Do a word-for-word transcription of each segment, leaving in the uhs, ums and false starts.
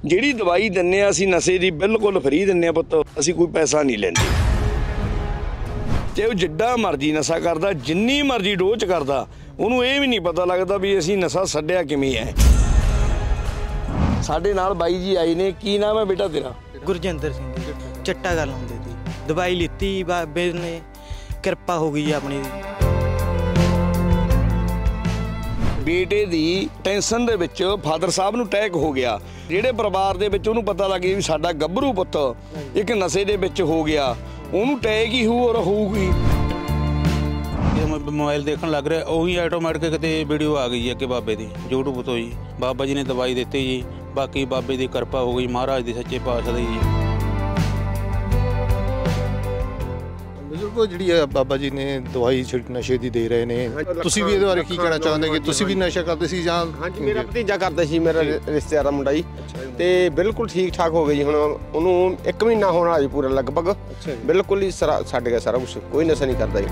ਜਿਹੜੀ ਦਵਾਈ ਦਿੰਦੇ ਆ ਅਸੀਂ ਨਸ਼ੇ ਦੀ ਬਿਲਕੁਲ ਫਰੀ ਦਿੰਦੇ ਆ ਪੁੱਤ, ਅਸੀਂ ਕੋਈ ਪੈਸਾ ਨਹੀਂ ਲੈਂਦੇ। ਤੇ ਉਹ ਜਿੱਡਾ ਮਰਜ਼ੀ ਨਸ਼ਾ ਕਰਦਾ, ਜਿੰਨੀ ਮਰਜ਼ੀ ਡੋਜ਼ ਕਰਦਾ, ਉਹਨੂੰ ਇਹ ਵੀ ਨਹੀਂ ਪਤਾ ਲੱਗਦਾ ਵੀ ਅਸੀਂ ਨਸ਼ਾ ਛੱਡਿਆ ਕਿਵੇਂ ਹੈ। ਸਾਡੇ ਨਾਲ ਬਾਈ ਜੀ ਆਏ ਨੇ। ਕੀ ਨਾਮ ਹੈ ਬੇਟਾ ਤੇਰਾ? ਗੁਰਜਿੰਦਰ ਸਿੰਘ ਜੀ। ਚਿੱਟਾ ਗੱਲ ਹੁੰਦੀ ਸੀ, ਦਵਾਈ ਲਿੱਤੀ, ਬਾਬੇ ਨੇ ਕਿਰਪਾ ਹੋ ਗਈ ਆਪਣੀ। ਬੇਟੇ ਦੀ ਟੈਨਸ਼ਨ ਦੇ ਵਿੱਚ ਫਾਦਰ ਸਾਹਿਬ ਨੂੰ ਅਟੈਕ ਹੋ ਗਿਆ। ਜਿਹੜੇ ਪਰਿਵਾਰ ਦੇ ਵਿੱਚ ਉਹਨੂੰ ਪਤਾ ਲੱਗ ਗਿਆ ਵੀ ਸਾਡਾ ਗੱਭਰੂ ਪੁੱਤ ਇੱਕ ਨਸ਼ੇ ਦੇ ਵਿੱਚ ਹੋ ਗਿਆ, ਉਹਨੂੰ ਅਟੈਕ ਹੀ ਹੋਊ ਔਰ ਹੋਊਗੀ। मोबाइल देखने लग रहा है उही ऑटोमैटिक कितने वीडियो आ गई है कि बाबे की यूट्यूब तो जी बाबा जी ने दवाई दी जी, बाकी बाबे की कृपा हो गई, महाराज की सच्चे पातशाह दी जी। ਬਜ਼ੁਰਗੋ ਜਿਹੜੀ ਹੈ ਬਾਬਾ ਜੀ ਨੇ ਦਵਾਈ ਨਸ਼ੇ ਦੀ ਦੇ ਰਹੇ ਨੇ, ਤੁਸੀਂ ਵੀ ਇਹਦੇ ਬਾਰੇ ਕੀ ਕਹਿਣਾ ਚਾਹੁੰਦੇ ਕਿ ਤੁਸੀਂ ਵੀ ਨਸ਼ਾ ਕਰਦੇ ਸੀ ਜਾਂ? ਹਾਂਜੀ, ਮੇਰਾ ਭਤੀਜਾ ਕਰਦਾ ਸੀ, ਮੇਰਾ ਰਿਸ਼ਤੇਦਾਰ ਦਾ ਮੁੰਡਾ ਜੀ, ਤੇ ਬਿਲਕੁਲ ਠੀਕ ਠਾਕ ਹੋ ਗਿਆ ਜੀ। ਹੁਣ ਉਹਨੂੰ ਇੱਕ ਮਹੀਨਾ ਹੋਣ ਵਾਲਾ ਜੀ ਪੂਰਾ ਲਗਭਗ, ਬਿਲਕੁਲ ਹੀ ਛੱਡ ਗਿਆ ਸਾਰਾ ਕੁਛ, ਕੋਈ ਨਸ਼ਾ ਨਹੀਂ ਕਰਦਾ ਜੀ।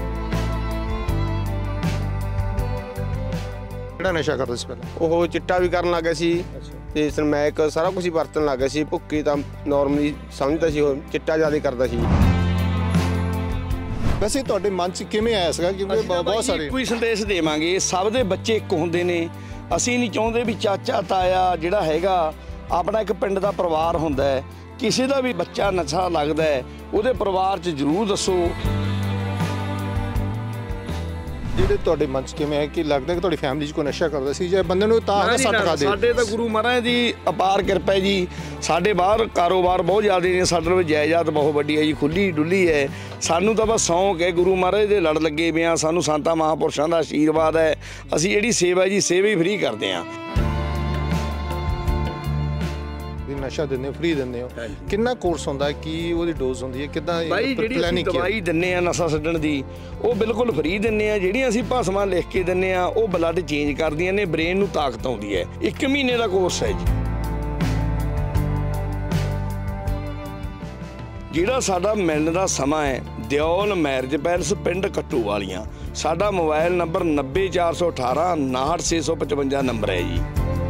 ਕਿਹੜਾ ਨਸ਼ਾ ਕਰਦਾ ਸੀ ਪਹਿਲਾਂ? ਉਹ ਚਿੱਟਾ ਵੀ ਕਰਨ ਲੱਗ ਗਿਆ ਸੀ ਤੇ ਸਮੈਕ ਸਾਰਾ ਕੁਝ ਹੀ ਵਰਤਣ ਲੱਗ ਗਿਆ ਸੀ। ਭੁੱਕੀ ਤਾਂ ਨਾਰਮਲੀ ਸਮਝਦਾ ਸੀ, ਉਹ ਚਿੱਟਾ ਜ਼ਿਆਦਾ ਕਰਦਾ ਸੀ। ਵੈਸੇ ਤੁਹਾਡੇ ਮਨ 'ਚ ਕਿਵੇਂ ਆਇਆ ਸੀਗਾ? ਕਿਉਂਕਿ ਬਹੁਤ ਸਾਰੇ ਕੋਈ ਸੰਦੇਸ਼ ਦੇਵਾਂਗੇ, ਸਭ ਦੇ ਬੱਚੇ ਇੱਕ ਹੁੰਦੇ ਨੇ। ਅਸੀਂ ਨਹੀਂ ਚਾਹੁੰਦੇ ਵੀ ਚਾਚਾ ਤਾਇਆ ਜਿਹੜਾ ਹੈਗਾ ਆਪਣਾ ਇੱਕ ਪਿੰਡ ਦਾ ਪਰਿਵਾਰ ਹੁੰਦਾ ਹੈ, ਕਿਸੇ ਦਾ ਵੀ ਬੱਚਾ ਨਸ਼ਾ ਲੱਗਦਾ ਹੈ ਉਹਦੇ ਪਰਿਵਾਰ 'ਚ ਜ਼ਰੂਰ ਦੱਸੋ। ਜਿਹੜੇ ਤੁਹਾਡੇ ਮਨ 'ਚ ਕਿਵੇਂ ਹੈ ਕਿ ਲੱਗਦਾ ਕਿ ਤੁਹਾਡੀ ਫੈਮਿਲੀ 'ਚ ਕੋਈ ਨਸ਼ਾ ਕਰਦਾ ਸੀ ਜਾਂ ਬੰਦੇ ਨੂੰ ਤਾਂ ਸੱਟ ਖਾ ਦੇ? ਸਾਡੇ ਤਾਂ ਗੁਰੂ ਮਹਾਰਾਜ ਦੀ ਅਪਾਰ ਕਿਰਪਾ ਹੈ ਜੀ। ਸਾਡੇ ਬਾਹਰ ਕਾਰੋਬਾਰ ਬਹੁਤ ਜ਼ਿਆਦਾ ਨੇ, ਸਾਡੇ ਵਿੱਚ ਜਾਇਦਾਦ ਬਹੁਤ ਵੱਡੀ ਹੈ ਜੀ, ਖੁੱਲੀ ਡੁੱਲੀ ਹੈ। ਸਾਨੂੰ ਤਾਂ ਬਸ ਸ਼ੌਂਕ ਹੈ, ਗੁਰੂ ਮਹਾਰਾਜ ਦੇ ਲੜ ਲੱਗੇ ਪਏ ਹਾਂ, ਸਾਨੂੰ ਸੰਤਾਂ ਮਹਾਂਪੁਰਸ਼ਾਂ ਦਾ ਆਸ਼ੀਰਵਾਦ ਹੈ। ਅਸੀਂ ਜਿਹੜੀ ਸੇਵਾ ਜੀ ਸੇਵਾ ਹੀ ਫ੍ਰੀ ਕਰਦੇ ਹਾਂ। ਨਸ਼ਾ ਦਿੰਦੇ ਹੋ, ਫ੍ਰੀ ਦਿੰਦੇ ਹੋ, ਕਿੰਨਾ ਕੋਰਸ ਹੁੰਦਾ ਹੈ, ਕੀ ਉਹਦੀ ਡੋਜ਼ ਹੁੰਦੀ ਹੈ, ਕਿੱਦਾਂ ਬਾਈ? ਜਿਹੜੀ ਅਸੀਂ ਦਵਾਈ ਦਿੰਦੇ ਆ ਨਸ਼ਾ ਛੱਡਣ ਦੀ, ਉਹ ਬਿਲਕੁਲ ਫ੍ਰੀ ਦਿੰਦੇ ਆ। ਜਿਹੜੀਆਂ ਅਸੀਂ ਭਾਸ਼ਾਵਾਂ ਲਿਖ ਕੇ ਦਿੰਦੇ ਆ, ਉਹ ਬਲੱਡ ਚੇਂਜ ਕਰਦੀਆਂ ਨੇ, ਬ੍ਰੇਨ ਨੂੰ ਤਾਕਤ ਆਉਂਦੀ ਹੈ। ਇੱਕ ਮਹੀਨੇ ਦਾ ਕੋਰਸ ਹੈ ਜੀ। ਜਿਹੜਾ ਸਾਡਾ ਮਿਲਣ ਦਾ ਸਮਾਂ ਹੈ, ਦਿਓਲ ਮੈਰਿਜ ਪੈਲਸ, ਪਿੰਡ ਕੱਟੂ ਵਾਲੀਆਂ। ਸਾਡਾ ਮੋਬਾਈਲ ਨੰਬਰ ਨੱਬੇ ਚਾਰ ਸੌ ਅਠਾਰਾਂ ਉਨਾਹਠ ਛੇ ਸੌ ਪਚਵੰਜਾ ਨੰਬਰ ਹੈ ਜੀ।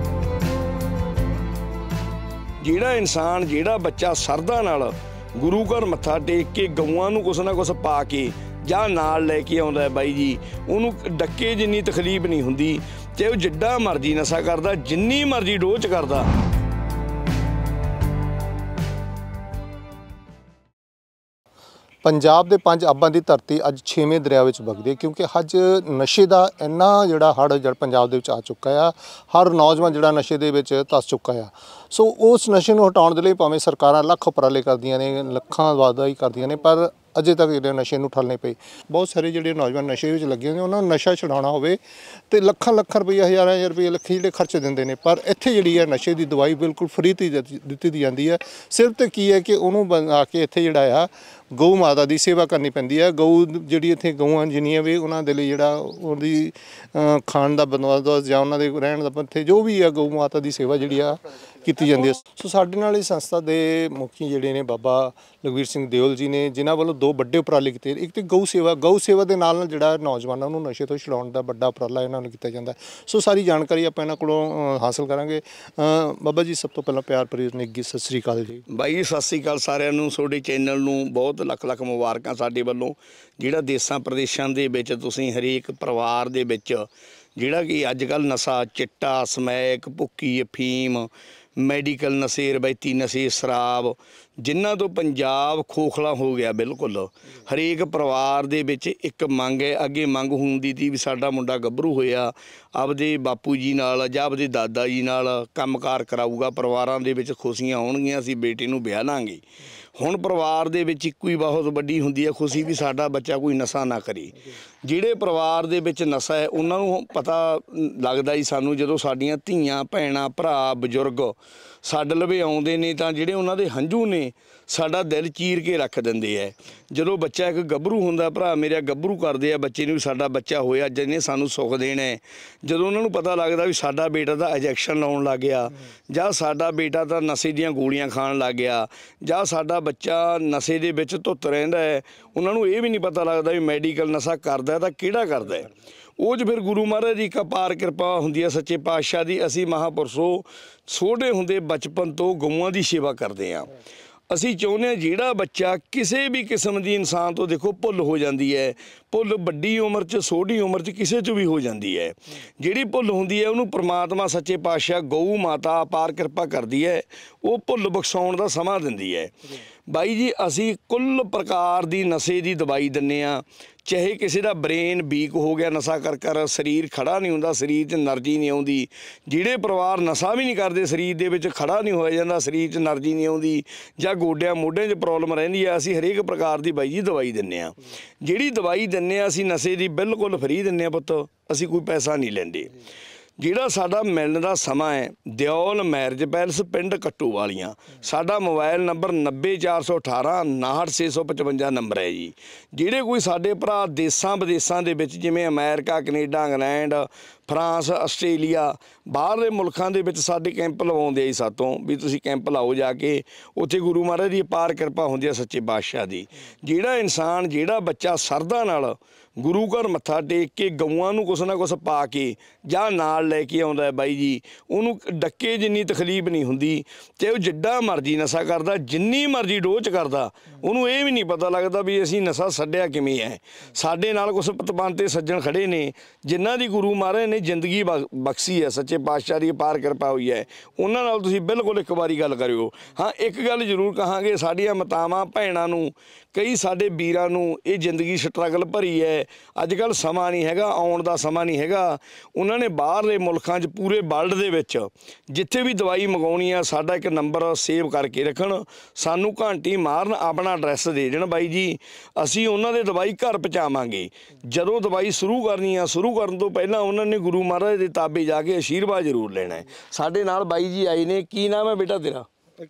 ਜਿਹੜਾ ਇਨਸਾਨ, ਜਿਹੜਾ ਬੱਚਾ ਸਰਦਾ ਨਾਲ ਗੁਰੂ ਘਰ ਮੱਥਾ ਟੇਕ ਕੇ ਗਊਆਂ ਨੂੰ ਕੁਛ ਨਾ ਕੁਛ ਪਾ ਕੇ ਜਾਂ ਨਾਲ ਲੈ ਕੇ ਆਉਂਦਾ ਹੈ ਬਾਈ ਜੀ, ਉਹਨੂੰ ਡੱਕੇ ਜਿੰਨੀ ਤਕਲੀਫ ਨਹੀਂ ਹੁੰਦੀ। ਤੇ ਉਹ ਜਿੱਡਾ ਮਰਜ਼ੀ ਨਸ਼ਾ ਕਰਦਾ, ਜਿੰਨੀ ਮਰਜ਼ੀ ਡੋਜ਼ ਕਰਦਾ। ਪੰਜਾਬ ਦੇ ਪੰਜ ਆਬਾਂ ਦੀ ਧਰਤੀ ਅੱਜ ਛੇਵੇਂ ਦਰਿਆ ਵਿੱਚ ਵਗਦੀ ਹੈ, ਕਿਉਂਕਿ ਅੱਜ ਨਸ਼ੇ ਦਾ ਇੰਨਾ ਜਿਹੜਾ ਹੜ੍ਹ ਜਿਹੜਾ ਪੰਜਾਬ ਦੇ ਵਿੱਚ ਆ ਚੁੱਕਾ ਆ। ਹਰ ਨੌਜਵਾਨ ਜਿਹੜਾ ਨਸ਼ੇ ਦੇ ਵਿੱਚ ਧੱਸ ਚੁੱਕਾ ਆ। ਸੋ ਉਸ ਨਸ਼ੇ ਨੂੰ ਹਟਾਉਣ ਦੇ ਲਈ ਭਾਵੇਂ ਸਰਕਾਰਾਂ ਲੱਖ ਉਪਰਾਲੇ ਕਰਦੀਆਂ ਨੇ, ਲੱਖਾਂ ਵਾਅਦਾ ਹੀ ਕਰਦੀਆਂ ਨੇ, ਪਰ ਅਜੇ ਤੱਕ ਜਿਹੜੇ ਨਸ਼ੇ ਨੂੰ ਠੱਲ ਨਹੀਂ ਪਈ। ਬਹੁਤ ਸਾਰੇ ਜਿਹੜੇ ਨੌਜਵਾਨ ਨਸ਼ੇ ਵਿੱਚ ਲੱਗੇ ਨੇ, ਉਹਨਾਂ ਨੂੰ ਨਸ਼ਾ ਛੁਡਾਉਣਾ ਹੋਵੇ ਤੇ ਲੱਖਾਂ ਲੱਖਾਂ ਰੁਪਈਆ, ਹਜ਼ਾਰਾਂ ਹਜ਼ਾਰ ਰੁਪਈਏ ਲੱਖੀ ਜਿਹੜੇ ਖਰਚ ਦਿੰਦੇ ਨੇ, ਪਰ ਇੱਥੇ ਜਿਹੜੀ ਹੈ ਨਸ਼ੇ ਦੀ ਦਵਾਈ ਬਿਲਕੁਲ ਫ੍ਰੀ ਤੇ ਦਿੱਤੀ ਜਾਂਦੀ ਹੈ। ਸਿਰਫ ਤੇ ਕੀ ਹੈ ਕਿ ਉਹਨੂੰ ਬਣਾ ਕੇ ਇੱਥੇ ਜਿਹੜਾ ਆ ਗਊ ਮਾਤਾ ਦੀ ਸੇਵਾ ਕਰਨੀ ਪੈਂਦੀ ਹੈ। ਗਊ ਜਿਹੜੀ ਇੱਥੇ ਗਊਆਂ ਜਿੰਨੀਆਂ ਵੀ ਉਹਨਾਂ ਦੇ ਲਈ ਜਿਹੜਾ ਉਹਦੀ ਖਾਣ ਦਾ ਬੰਦੋਬਸਤ ਜਾਂ ਉਹਨਾਂ ਦੇ ਰਹਿਣ ਦਾ ਪੱਥੇ ਜੋ ਵੀ ਆ, ਗਊ ਮਾਤਾ ਦੀ ਸੇਵਾ ਜਿਹੜੀ ਆ ਕੀਤੀ ਜਾਂਦੀ ਹੈ। ਸੋ ਸਾਡੇ ਨਾਲ ਇਸ ਸੰਸਥਾ ਦੇ ਮੁਖੀ ਜਿਹੜੇ ਨੇ ਬਾਬਾ ਲਖਵੀਰ ਸਿੰਘ ਦਿਓਲ ਜੀ ਨੇ, ਜਿਨ੍ਹਾਂ ਵੱਲੋਂ ਦੋ ਵੱਡੇ ਉਪਰਾਲੇ ਕੀਤੇ। ਇੱਕ ਤਾਂ ਗਊ ਸੇਵਾ, ਗਊ ਸੇਵਾ ਦੇ ਨਾਲ ਨਾਲ ਜਿਹੜਾ ਨੌਜਵਾਨਾਂ ਨੂੰ ਨਸ਼ੇ ਤੋਂ ਛੁਡਾਉਣ ਦਾ ਵੱਡਾ ਉਪਰਾਲਾ ਇਹਨਾਂ ਨੂੰ ਕੀਤਾ ਜਾਂਦਾ। ਸੋ ਸਾਰੀ ਜਾਣਕਾਰੀ ਆਪਾਂ ਇਹਨਾਂ ਕੋਲੋਂ ਹਾਸਲ ਕਰਾਂਗੇ। ਬਾਬਾ ਜੀ, ਸਭ ਤੋਂ ਪਹਿਲਾਂ ਪਿਆਰ ਭਰੀ ਨਿੱਘੀ ਸਤਿ ਸ਼੍ਰੀ ਅਕਾਲ ਜੀ। ਬਾਈ ਜੀ ਸਤਿ ਸ਼੍ਰੀ ਅਕਾਲ ਸਾਰਿਆਂ ਨੂੰ। ਤੁਹਾਡੇ ਚੈਨਲ ਨੂੰ ਬਹੁਤ ਲੱਖ ਲੱਖ ਮੁਬਾਰਕਾਂ ਸਾਡੇ ਵੱਲੋਂ। ਜਿਹੜਾ ਦੇਸਾਂ ਪ੍ਰਦੇਸ਼ਾਂ ਦੇ ਵਿੱਚ ਤੁਸੀਂ ਹਰੇਕ ਪਰਿਵਾਰ ਦੇ ਵਿੱਚ ਜਿਹੜਾ ਕਿ ਅੱਜ ਕੱਲ੍ਹ ਨਸ਼ਾ, ਚਿੱਟਾ, ਸਮੈਕ, ਭੁੱਕੀ, ਅਫੀਮ, ਮੈਡੀਕਲ ਨਸ਼ੇ, ਰਵਾਇਤੀ ਨਸ਼ੇ, ਸ਼ਰਾਬ, ਜਿਨ੍ਹਾਂ ਤੋਂ ਪੰਜਾਬ ਖੋਖਲਾ ਹੋ ਗਿਆ ਬਿਲਕੁਲ। ਹਰੇਕ ਪਰਿਵਾਰ ਦੇ ਵਿੱਚ ਇੱਕ ਮੰਗ ਹੈ। ਅੱਗੇ ਮੰਗ ਹੁੰਦੀ ਸੀ ਵੀ ਸਾਡਾ ਮੁੰਡਾ ਗੱਭਰੂ ਹੋਇਆ, ਆਪਦੇ ਬਾਪੂ ਜੀ ਨਾਲ ਜਾਂ ਆਪਦੇ ਦਾਦਾ ਜੀ ਨਾਲ ਕੰਮਕਾਰ ਕਰਾਊਗਾ, ਪਰਿਵਾਰਾਂ ਦੇ ਵਿੱਚ ਖੁਸ਼ੀਆਂ ਆਉਣਗੀਆਂ, ਅਸੀਂ ਬੇਟੇ ਨੂੰ ਵਿਆਹ ਲਾਂਗੇ। ਹੁਣ ਪਰਿਵਾਰ ਦੇ ਵਿੱਚ ਇੱਕੋ ਹੀ ਬਹੁਤ ਵੱਡੀ ਹੁੰਦੀ ਹੈ ਖੁਸ਼ੀ ਵੀ ਸਾਡਾ ਬੱਚਾ ਕੋਈ ਨਸ਼ਾ ਨਾ ਕਰੇ। ਜਿਹੜੇ ਪਰਿਵਾਰ ਦੇ ਵਿੱਚ ਨਸ਼ਾ ਹੈ ਉਹਨਾਂ ਨੂੰ ਪਤਾ ਲੱਗਦਾ ਜੀ ਸਾਨੂੰ, ਜਦੋਂ ਸਾਡੀਆਂ ਧੀਆਂ, ਭੈਣਾਂ, ਭਰਾ, ਬਜ਼ੁਰਗ ਸਾਡੇ ਲਵੇ ਆਉਂਦੇ ਨੇ ਤਾਂ ਜਿਹੜੇ ਉਹਨਾਂ ਦੇ ਹੰਝੂ ਨੇ ਸਾਡਾ ਦਿਲ ਚੀਰ ਕੇ ਰੱਖ ਦਿੰਦੇ ਹੈ। ਜਦੋਂ ਬੱਚਾ ਇੱਕ ਗੱਭਰੂ ਹੁੰਦਾ, ਭਰਾ ਮੇਰਾ ਗੱਭਰੂ ਕਰਦੇ ਆ ਬੱਚੇ ਨੂੰ ਵੀ ਸਾਡਾ ਬੱਚਾ ਹੋਇਆ, ਜਿਹਨੇ ਸਾਨੂੰ ਸੁੱਖ ਦੇਣਾ ਹੈ। ਜਦੋਂ ਉਹਨਾਂ ਨੂੰ ਪਤਾ ਲੱਗਦਾ ਵੀ ਸਾਡਾ ਬੇਟਾ ਤਾਂ ਇੰਜੈਕਸ਼ਨ ਲਾਉਣ ਲੱਗ ਗਿਆ, ਜਾਂ ਸਾਡਾ ਬੇਟਾ ਤਾਂ ਨਸ਼ੇ ਦੀਆਂ ਗੋਲੀਆਂ ਖਾਣ ਲੱਗ ਗਿਆ, ਜਾਂ ਸਾਡਾ ਬੱਚਾ ਨਸ਼ੇ ਦੇ ਵਿੱਚ ਧੁੱਤ ਰਹਿੰਦਾ ਹੈ, ਉਹਨਾਂ ਨੂੰ ਇਹ ਵੀ ਨਹੀਂ ਪਤਾ ਲੱਗਦਾ ਵੀ ਮੈਡੀਕਲ ਨਸ਼ਾ ਕਰਦਾ ਤਾਂ ਕਿਹੜਾ ਕਰਦਾ ਹੈ। ਉਹ 'ਚ ਫਿਰ ਗੁਰੂ ਮਹਾਰਾਜ ਦੀ ਇੱਕ ਅਪਾਰ ਕਿਰਪਾ ਹੁੰਦੀ ਹੈ ਸੱਚੇ ਪਾਤਸ਼ਾਹ ਦੀ। ਅਸੀਂ ਮਹਾਂਪੁਰਸ਼ੋ ਛੋਟੇ ਹੁੰਦੇ ਬਚਪਨ ਤੋਂ ਗਊਆਂ ਦੀ ਸੇਵਾ ਕਰਦੇ ਹਾਂ। ਅਸੀਂ ਚਾਹੁੰਦੇ ਹਾਂ ਜਿਹੜਾ ਬੱਚਾ ਕਿਸੇ ਵੀ ਕਿਸਮ ਦੀ ਇਨਸਾਨ ਤੋਂ ਦੇਖੋ ਭੁੱਲ ਹੋ ਜਾਂਦੀ ਹੈ, ਭੁੱਲ ਵੱਡੀ ਉਮਰ 'ਚ ਛੋਟੀ ਉਮਰ 'ਚ ਕਿਸੇ 'ਚ ਵੀ ਹੋ ਜਾਂਦੀ ਹੈ। ਜਿਹੜੀ ਭੁੱਲ ਹੁੰਦੀ ਹੈ ਉਹਨੂੰ ਪ੍ਰਮਾਤਮਾ ਸੱਚੇ ਪਾਤਸ਼ਾਹ ਗਊ ਮਾਤਾ ਅਪਾਰ ਕਿਰਪਾ ਕਰਦੀ ਹੈ, ਉਹ ਭੁੱਲ ਬਖਸ਼ਾਉਣ ਦਾ ਸਮਾਂ ਦਿੰਦੀ ਹੈ। ਬਾਈ ਜੀ ਅਸੀਂ ਕੁੱਲ ਪ੍ਰਕਾਰ ਦੀ ਨਸ਼ੇ ਦੀ ਦਵਾਈ ਦਿੰਦੇ ਹਾਂ। ਚਾਹੇ ਕਿਸੇ ਦਾ ਬ੍ਰੇਨ ਵੀਕ ਹੋ ਗਿਆ ਨਸ਼ਾ ਕਰ ਕਰ, ਸਰੀਰ ਖੜਾ ਨਹੀਂ ਹੁੰਦਾ, ਸਰੀਰ 'ਚ ਐਨਰਜੀ ਨਹੀਂ ਆਉਂਦੀ। ਜਿਹੜੇ ਪਰਿਵਾਰ ਨਸ਼ਾ ਵੀ ਨਹੀਂ ਕਰਦੇ, ਸਰੀਰ ਦੇ ਵਿੱਚ ਖੜਾ ਨਹੀਂ ਹੋਇਆ ਜਾਂਦਾ, ਸਰੀਰ 'ਚ ਐਨਰਜੀ ਨਹੀਂ ਆਉਂਦੀ, ਜਾਂ ਗੋਡਿਆਂ ਮੋਢਿਆਂ 'ਚ ਪ੍ਰੋਬਲਮ ਰਹਿੰਦੀ ਹੈ, ਅਸੀਂ ਹਰੇਕ ਪ੍ਰਕਾਰ ਦੀ ਬਾਈ ਜੀ ਦਵਾਈ ਦਿੰਦੇ ਹਾਂ। ਜਿਹੜੀ ਦਵਾਈ ਦਿੰਦੇ ਹਾਂ ਅਸੀਂ ਨਸ਼ੇ ਦੀ ਬਿਲਕੁਲ ਫਰੀ ਦਿੰਦੇ ਹਾਂ ਪੁੱਤ, ਅਸੀਂ ਕੋਈ ਪੈਸਾ ਨਹੀਂ ਲੈਂਦੇ। ਜਿਹੜਾ ਸਾਡਾ ਮਿਲਣ ਦਾ ਸਮਾਂ ਹੈ ਦਿਓਲ ਮੈਰਿਜ ਪੈਲਸ ਪਿੰਡ ਕੱਟੂ ਵਾਲੀਆਂ। ਸਾਡਾ ਮੋਬਾਈਲ ਨੰਬਰ ਨੱਬੇ ਚਾਰ ਸੌ ਅਠਾਰਾਂ ਉਨਾਹਠ ਛੇ ਸੌ ਪਚਵੰਜਾ ਨੰਬਰ ਹੈ ਜੀ। ਜਿਹੜੇ ਕੋਈ ਸਾਡੇ ਭਰਾ ਦੇਸਾਂ ਵਿਦੇਸਾਂ ਦੇ ਵਿੱਚ ਜਿਵੇਂ America, Canada, England, France, Australia, ਬਾਹਰਲੇ ਮੁਲਕਾਂ ਦੇ ਵਿੱਚ ਸਾਡੇ ਕੈਂਪ ਲਵਾਉਂਦੇ ਆ ਜੀ ਸਾਤੋਂ ਵੀ ਤੁਸੀਂ ਕੈਂਪ ਲਾਓ ਜਾ ਕੇ, ਉੱਥੇ ਗੁਰੂ ਮਹਾਰਾਜ ਦੀ ਅਪਾਰ ਕਿਰਪਾ ਹੁੰਦੀ ਹੈ ਸੱਚੇ ਪਾਤਸ਼ਾਹ ਦੀ। ਜਿਹੜਾ ਇਨਸਾਨ ਜਿਹੜਾ ਬੱਚਾ ਸਰਦਾ ਨਾਲ ਗੁਰੂ ਘਰ ਮੱਥਾ ਟੇਕ ਕੇ ਗਊਆਂ ਨੂੰ ਕੁਛ ਨਾ ਕੁਛ ਪਾ ਕੇ ਜਾਂ ਨਾਲ ਲੈ ਕੇ ਆਉਂਦਾ ਹੈ ਬਾਈ ਜੀ, ਉਹਨੂੰ ਡੱਕੇ ਜਿੰਨੀ ਤਕਲੀਫ ਨਹੀਂ ਹੁੰਦੀ। ਤੇ ਉਹ ਜਿੱਡਾ ਮਰਜ਼ੀ ਨਸ਼ਾ ਕਰਦਾ, ਜਿੰਨੀ ਮਰਜ਼ੀ ਡੋਜ਼ ਕਰਦਾ, ਉਹਨੂੰ ਇਹ ਵੀ ਨਹੀਂ ਪਤਾ ਲੱਗਦਾ ਵੀ ਅਸੀਂ ਨਸ਼ਾ ਛੱਡਿਆ ਕਿਵੇਂ ਹੈ। ਸਾਡੇ ਨਾਲ ਕੁਛ ਪਤਵੰਤੇ ਸੱਜਣ ਖੜੇ ਨੇ ਜਿਨ੍ਹਾਂ ਦੀ ਗੁਰੂ ਮਹਾਰਾਜ ਨੇ ਜ਼ਿੰਦਗੀ ਬਖਸ਼ੀ ਹੈ, ਸੱਚੇ ਪਾਤਸ਼ਾਹ ਦੀ ਅਪਾਰ ਕਿਰਪਾ ਹੋਈ ਹੈ। ਉਹਨਾਂ ਨਾਲ ਤੁਸੀਂ ਬਿਲਕੁਲ ਇੱਕ ਵਾਰੀ ਗੱਲ ਕਰਿਓ। ਹਾਂ ਇੱਕ ਗੱਲ ਜ਼ਰੂਰ ਕਹਾਂਗੇ, ਸਾਡੀਆਂ ਮਾਤਾਵਾਂ ਭੈਣਾਂ ਨੂੰ, ਕਈ ਸਾਡੇ ਵੀਰਾਂ ਨੂੰ ਇਹ ਜ਼ਿੰਦਗੀ ਸਟਰਗਲ ਭਰੀ ਹੈ। ਅੱਜ ਕੱਲ੍ਹ ਸਮਾਂ ਨਹੀਂ ਹੈਗਾ, ਆਉਣ ਦਾ ਸਮਾਂ ਨਹੀਂ ਹੈਗਾ। ਉਹਨਾਂ ਨੇ ਬਾਹਰਲੇ ਮੁਲਕਾਂ 'ਚ ਪੂਰੇ ਵਰਲਡ ਦੇ ਵਿੱਚ ਜਿੱਥੇ ਵੀ ਦਵਾਈ ਮੰਗਾਉਣੀ ਆ ਸਾਡਾ ਇੱਕ ਨੰਬਰ ਸੇਵ ਕਰਕੇ ਰੱਖਣ, ਸਾਨੂੰ ਘੰਟੀ ਮਾਰਨ, ਆਪਣਾ ਐਡਰੈਸ ਦੇ ਦੇਣ ਬਾਈ ਜੀ। ਅਸੀਂ ਉਹਨਾਂ ਦੇ ਦਵਾਈ ਘਰ ਪਹੁੰਚਾਵਾਂਗੇ। ਜਦੋਂ ਦਵਾਈ ਸ਼ੁਰੂ ਕਰਨੀ ਆ, ਸ਼ੁਰੂ ਕਰਨ ਤੋਂ ਪਹਿਲਾਂ ਉਹਨਾਂ ਨੇ ਗੁਰੂ ਮਹਾਰਾਜ ਦੇ ਤਾਬੇ ਜਾ ਕੇ ਆਸ਼ੀਰਵਾਦ ਜ਼ਰੂਰ ਲੈਣਾ ਹੈ। ਸਾਡੇ ਨਾਲ ਬਾਈ ਜੀ ਆਏ ਨੇ। ਕੀ ਨਾਮ ਹੈ ਬੇਟਾ ਤੇਰਾ?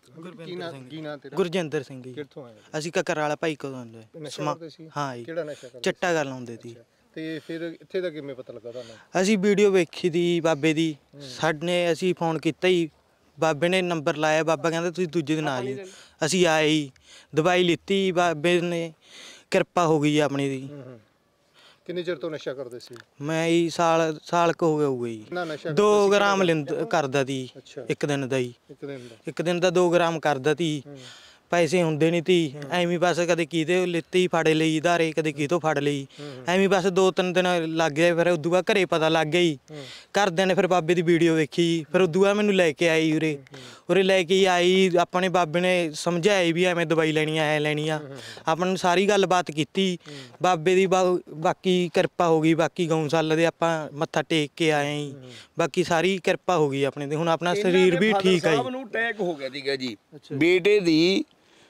ਗੁਰਜਿੰਦਰ ਸਿੰਘ ਜੀ। ਕਿੱਥੋਂ ਆਏ? ਅਸੀਂ ਕਕਰਾਲਾ ਭਾਈ ਕੋਲ ਆਉਂਦੇ। ਨਸ਼ਾ ਕਰਦੇ ਸੀ? ਹਾਂ ਜੀ। ਕਿਹੜਾ ਨਸ਼ਾ ਕਰਦੇ? ਚਿੱਟਾ ਕਰ ਲਾਉਂਦੇ ਸੀ। ਤੇ ਫਿਰ ਇੱਥੇ ਦਾ ਕਿਵੇਂ ਪਤਾ ਲੱਗਾ ਤੁਹਾਨੂੰ? ਅਸੀਂ ਵੀਡੀਓ ਵੇਖੀ ਦੀ ਬਾਬੇ ਦੀ, ਸਾਡੇ ਅਸੀਂ ਫੋਨ ਕੀਤਾ ਜੀ, ਬਾਬੇ ਨੇ ਨੰਬਰ ਲਾਇਆ, ਬਾਬਾ ਕਹਿੰਦਾ ਤੁਸੀਂ ਦੂਜੇ ਦਿਨ ਆ ਜੀ। ਅਸੀਂ ਆਏ ਜੀ, ਦਵਾਈ ਲਿੱਤੀ, ਬਾਬੇ ਨੇ ਕਿਰਪਾ ਹੋ ਗਈ ਆਪਣੀ ਦੀ। ਕਿੰਨੇ ਚਿਰ ਤੋਂ ਨਸ਼ਾ ਕਰਦੇ ਸੀ? ਮੈਂ ਜੀ ਸਾਲ ਸਾਲ ਕੁ ਹੋ ਗਿਆ ਹੋਊਗਾ ਜੀ। ਦੋ ਗ੍ਰਾਮ ਲਿੰਦ ਕਰਦਾ ਤੀ ਇੱਕ ਦਿਨ ਦਾ ਜੀ। ਇੱਕ ਦਿਨ ਦਾ ਇੱਕ ਦਿਨ ਦਾ ਦੋ ਗ੍ਰਾਮ ਕਰਦਾ ਤੀ। ਪੈਸੇ ਹੁੰਦੇ ਨਹੀਂ ਤੀ, ਐਵੇਂ ਬਸ ਕਦੇ ਕਿਤੇ ਲਿੱਤੀ ਫੜ ਲਈ ਧਾਰੇ, ਕਦੇ ਕਿਤੋਂ ਫੜ ਲਈ, ਐਵੇਂ ਬਸ ਦੋ ਤਿੰਨ ਦਿਨ ਲੱਗ ਗਏ। ਫਿਰ ਉਦੋਂ ਬਾਅਦ ਘਰੇ ਪਤਾ ਲੱਗ ਗਿਆ ਜੀ, ਘਰਦਿਆਂ ਨੇ ਫਿਰ ਬਾਬੇ ਦੀ ਵੀਡੀਓ ਵੇਖੀ। ਫਿਰ ਉਦੋਂ ਬਾਅਦ ਮੈਨੂੰ ਲੈ ਕੇ ਆਈ ਉਰੇ ਉਰੇ ਲੈ ਕੇ ਆਈ। ਆਪਣੇ ਬਾਬੇ ਨੇ ਸਮਝਾਇਆ ਵੀ ਐਵੇਂ ਦਵਾਈ ਲੈਣੀ ਆ, ਐ ਲੈਣੀ ਆ। ਆਪਾਂ ਨੂੰ ਸਾਰੀ ਗੱਲਬਾਤ ਕੀਤੀ ਬਾਬੇ ਦੀ। ਬਾਕੀ ਕਿਰਪਾ ਹੋ ਗਈ, ਬਾਕੀ ਗਊਸ਼ਾਲਾ ਦੇ ਆਪਾਂ ਮੱਥਾ ਟੇਕ ਕੇ ਆਏ ਜੀ। ਬਾਕੀ ਸਾਰੀ ਕਿਰਪਾ ਹੋ ਗਈ ਆਪਣੇ ਤੇ, ਹੁਣ ਆਪਣਾ ਸਰੀਰ ਵੀ ਠੀਕ ਹੈ ਜੀ। ਨੂੰ ਅਟੈਕ ਹੋ ਗਿਆ ਸੀਗਾ ਜੀ, ਬੇਟੇ ਦੀ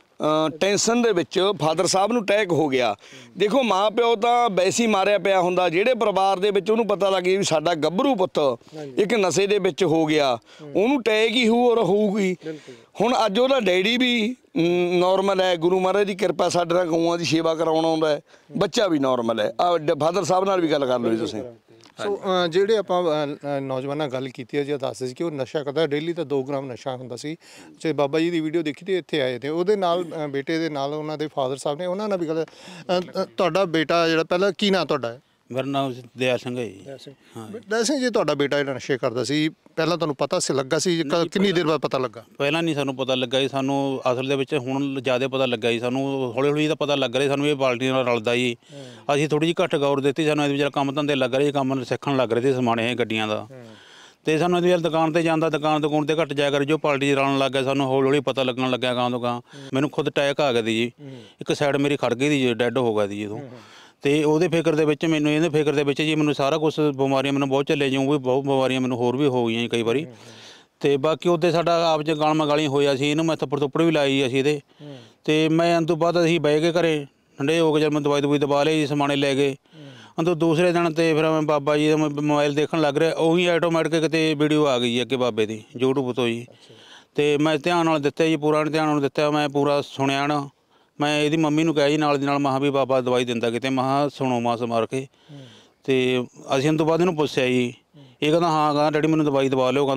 ਟੈਂਸ਼ਨ ਦੇ ਵਿੱਚ ਫਾਦਰ ਸਾਹਿਬ ਨੂੰ ਅਟੈਕ ਹੋ ਗਿਆ। ਦੇਖੋ ਮਾਂ ਪਿਓ ਤਾਂ ਵੈਸੇ ਹੀ ਮਾਰਿਆ ਪਿਆ ਹੁੰਦਾ। ਜਿਹੜੇ ਪਰਿਵਾਰ ਦੇ ਵਿੱਚ ਉਹਨੂੰ ਪਤਾ ਲੱਗ ਗਿਆ ਵੀ ਸਾਡਾ ਗੱਭਰੂ ਪੁੱਤ ਇੱਕ ਨਸ਼ੇ ਦੇ ਵਿੱਚ ਹੋ ਗਿਆ, ਉਹਨੂੰ ਅਟੈਕ ਹੀ ਹੋਊ ਔਰ ਹੋਊਗੀ। ਹੁਣ ਅੱਜ ਉਹਦਾ ਡੈਡੀ ਵੀ ਨੋਰਮਲ ਹੈ, ਗੁਰੂ ਮਹਾਰਾਜ ਦੀ ਕਿਰਪਾ ਸਾਡੇ ਨਾਲ ਗਊਆਂ ਦੀ ਸੇਵਾ ਕਰਾਉਣ ਆਉਂਦਾ ਹੈ, ਬੱਚਾ ਵੀ ਨੋਰਮਲ ਹੈ। ਫਾਦਰ ਸਾਹਿਬ ਨਾਲ ਵੀ ਗੱਲ ਕਰ ਲਓ ਜੀ ਤੁਸੀਂ। ਸੋ ਜਿਹੜੇ ਆਪਾਂ ਨੌਜਵਾਨਾਂ ਨਾਲ ਗੱਲ ਕੀਤੀ ਹੈ ਜੀ, ਦੱਸਦੇ ਸੀ ਕਿ ਉਹ ਨਸ਼ਾ ਕਰਦਾ, ਡੇਲੀ ਤਾਂ ਦੋ ਗ੍ਰਾਮ ਨਸ਼ਾ ਹੁੰਦਾ ਸੀ। ਜੇ ਬਾਬਾ ਜੀ ਦੀ ਵੀਡੀਓ ਦੇਖੀ ਤੇ ਇੱਥੇ ਆਏ ਤੇ ਉਹਦੇ ਨਾਲ ਬੇਟੇ ਦੇ ਨਾਲ ਉਹਨਾਂ ਦੇ ਫਾਦਰ ਸਾਹਿਬ ਨੇ, ਉਹਨਾਂ ਨਾਲ ਵੀ ਗੱਲ। ਤੁਹਾਡਾ ਬੇਟਾ ਜਿਹੜਾ, ਪਹਿਲਾਂ ਕੀ ਨਾਂ ਤੁਹਾਡਾ ਹੈ? ਮੇਰਾ ਨਾਮ ਦਇਆ ਸਿੰਘ ਹੈ ਜੀ। ਹਾਂ ਦਇਆ ਸਿੰਘ ਜੀ, ਤੁਹਾਡਾ ਬੇਟਾ ਜਿਹੜਾ ਨਸ਼ੇ ਕਰਦਾ ਸੀ, ਪਹਿਲਾਂ ਤੁਹਾਨੂੰ ਪਤਾ ਸੀ ਲੱਗਾ ਸੀ? ਕਿੰਨੀ ਦੇਰ ਬਾਅਦ ਪਤਾ ਲੱਗਾ? ਪਹਿਲਾਂ ਨਹੀਂ ਸਾਨੂੰ ਪਤਾ ਲੱਗਾ ਜੀ, ਸਾਨੂੰ ਅਸਲ ਦੇ ਵਿੱਚ ਹੁਣ ਜ਼ਿਆਦਾ ਪਤਾ ਲੱਗਾ ਜੀ। ਸਾਨੂੰ ਹੌਲੀ ਹੌਲੀ ਤਾਂ ਪਤਾ ਲੱਗ ਰਿਹਾ ਸਾਨੂੰ ਇਹ ਪਾਰਟੀ ਨਾਲ ਰਲਦਾ ਜੀ। ਅਸੀਂ ਥੋੜ੍ਹੀ ਜਿਹੀ ਘੱਟ ਗੌਰ ਦਿੱਤੀ, ਸਾਨੂੰ ਇਹਦੇ ਵਿੱਚ ਕੰਮ ਧੰਦੇ ਲੱਗ ਰਹੇ, ਕੰਮ ਸਿੱਖਣ ਲੱਗ ਰਹੇ ਸੀ ਸਮਾਣੇ ਗੱਡੀਆਂ ਦਾ। ਤੇ ਸਾਨੂੰ ਇਹਦੇ ਵਿੱਚ ਦੁਕਾਨ ਤੇ ਜਾਂਦਾ, ਦੁਕਾਨ ਦੁਕਾਨ ਤੇ ਘੱਟ ਜਾਇਆ ਕਰ, ਜੋ ਪਾਰਟੀ ਰਲਣ ਲੱਗ ਗਿਆ ਸਾਨੂੰ ਹੌਲੀ ਹੌਲੀ ਪਤਾ ਲੱਗਣ ਲੱਗਿਆ ਗਾਂ ਤੋਂ ਗਾਂ। ਮੈਨੂੰ ਖੁਦ ਅਟੈਕ ਆ ਗਿਆ ਦੀ ਜੀ, ਇੱਕ ਸਾਈਡ ਮੇਰੀ ਖੜ ਗਈ ਦੀ ਜੀ, ਡੈੱਡ ਹੋ ਗਿਆ ਦੀ ਜਦੋਂ। ਤੇ ਉਹਦੇ ਫਿਕਰ ਦੇ ਵਿੱਚ ਮੈਨੂੰ, ਇਹਦੇ ਫਿਕਰ ਦੇ ਵਿੱਚ ਜੀ ਮੈਨੂੰ ਸਾਰਾ ਕੁਛ ਬਿਮਾਰੀਆਂ ਮੈਨੂੰ ਬਹੁਤ ਚੱਲੇ ਜਾਊ, ਵੀ ਬਹੁਤ ਬਿਮਾਰੀਆਂ ਮੈਨੂੰ ਹੋਰ ਵੀ ਹੋ ਗਈਆਂ ਜੀ ਕਈ ਵਾਰੀ। ਤੇ ਬਾਕੀ ਉਹਦੇ ਸਾਡਾ ਆਪ 'ਚ ਗਾਲਮਾਂ ਗਾਲੀਆਂ ਹੋਇਆ ਸੀ, ਇਹਨੂੰ ਮੈਂ ਥੱਪੜ ਥੁੱਪੜ ਵੀ ਲਾਈ ਅਸੀਂ ਇਹਦੇ। ਤੇ ਮੈਂ ਉਸ ਤੋਂ ਬਾਅਦ ਅਸੀਂ ਬਹਿ ਕੇ ਘਰੇ ਠੰਡੇ ਹੋ ਕੇ ਜਦ ਮੈਂ ਦਵਾਈ ਦਵਾਈ ਦਵਾ ਲਈ ਜੀ, ਸਮਾਣੇ ਲੈ ਗਏ। ਅੰਦੋਂ ਦੂਸਰੇ ਦਿਨ ਤੇ ਫਿਰ ਮੈਂ ਬਾਬਾ ਜੀ ਦਾ ਮੋਬਾਈਲ ਦੇਖਣ ਲੱਗ ਰਿਹਾ, ਉਹੀ ਆਟੋਮੈਟਿਕ ਕਿਤੇ ਵੀਡੀਓ ਆ ਗਈ ਅੱਗੇ ਬਾਬੇ ਦੀ ਯੂਟਿਊਬ ਤੋਂ ਜੀ। ਤੇ ਮੈਂ ਧਿਆਨ ਨਾਲ ਦਿੱਤਾ ਜੀ, ਪੂਰਾ ਧਿਆਨ ਨਾਲ ਦਿੱਤਾ, ਮੈਂ ਪੂਰਾ ਸੁਣਿਆ ਨਾ। ਮੈਂ ਇਹਦੀ ਮੰਮੀ ਨੂੰ ਕਿਹਾ ਜੀ ਨਾਲ ਦੀ ਨਾਲ, ਮਹਾਂ ਵੀ ਬਾਬਾ ਦਵਾਈ ਦਿੰਦਾ ਕਿਤੇ, ਮਹਾਂ ਸੁਣੋ ਮਾਸ ਮਾਰ ਕੇ। ਤੇ ਅਸੀਂ ਉਸ ਤੋਂ ਬਾਅਦ ਇਹਨੂੰ ਪੁੱਛਿਆ ਜੀ, ਇਹ ਕਹਿੰਦਾ ਹਾਂ ਕਹਿੰਦਾ ਡੈਡੀ ਮੈਨੂੰ ਦਵਾਈ ਦਵਾ ਲਿਓ ਕਹਿੰਦਾ।